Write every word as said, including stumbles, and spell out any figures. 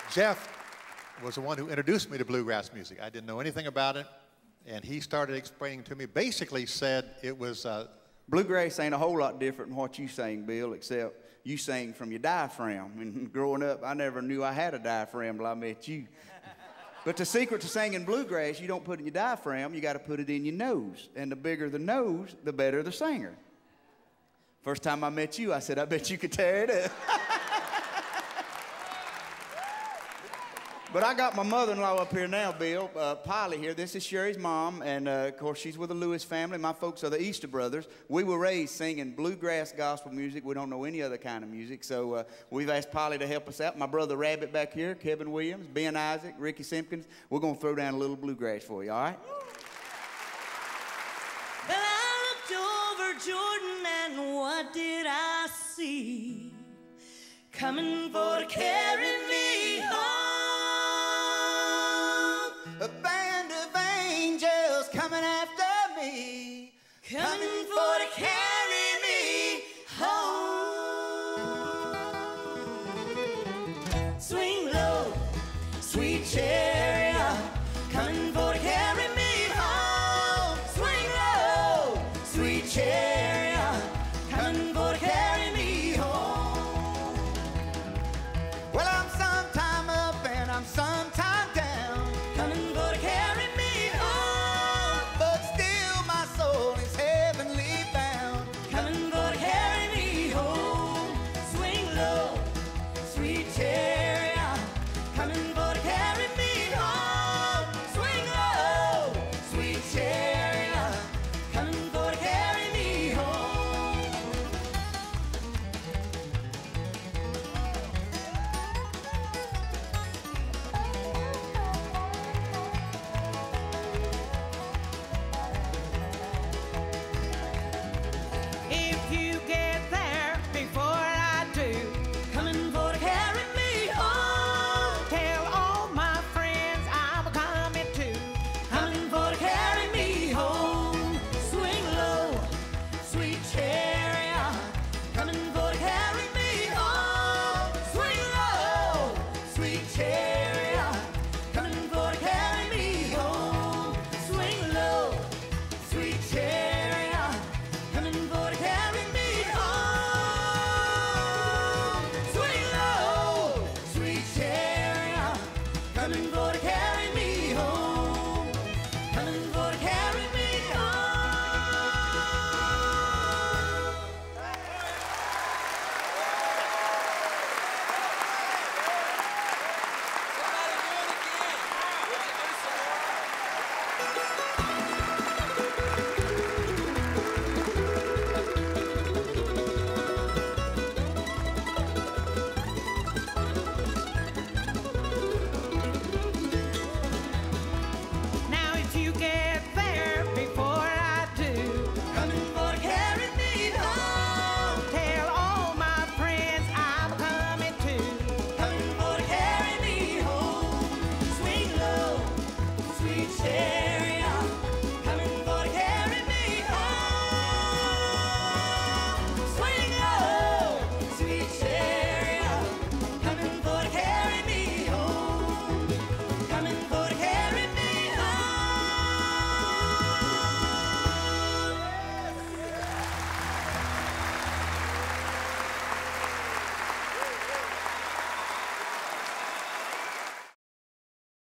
Jeff was the one who introduced me to bluegrass music. I didn't know anything about it, and he started explaining to me, basically said it was... Uh, bluegrass ain't a whole lot different than what you sing, Bill, except you sing from your diaphragm. And growing up, I never knew I had a diaphragm till I met you. But the secret to singing bluegrass, you don't put it in your diaphragm, you got to put it in your nose. And the bigger the nose, the better the singer. First time I met you, I said, I bet you could tear it up. But I got my mother-in-law up here now, Bill, uh, Polly here. This is Sheri's mom, and uh, of course she's with the Lewis family. My folks are the Easter Brothers. We were raised singing bluegrass gospel music. We don't know any other kind of music, so uh, we've asked Polly to help us out. My brother Rabbit back here, Kevin Williams, Ben Isaac, Ricky Simpkins. We're going to throw down a little bluegrass for you, all right? Well, I looked over Jordan, and what did I see? Coming for to carry me home. A band of angels coming after me, coming for to carry me home. Swing low, sweet chariot, coming for to carry me home. Swing low, sweet chariot, coming for to carry me home. Well, I'm sometime up and I'm sometime down, coming for to carry me home. but still my soul is heavenly bound. Coming for to carry me home. Swing low, sweet chariot.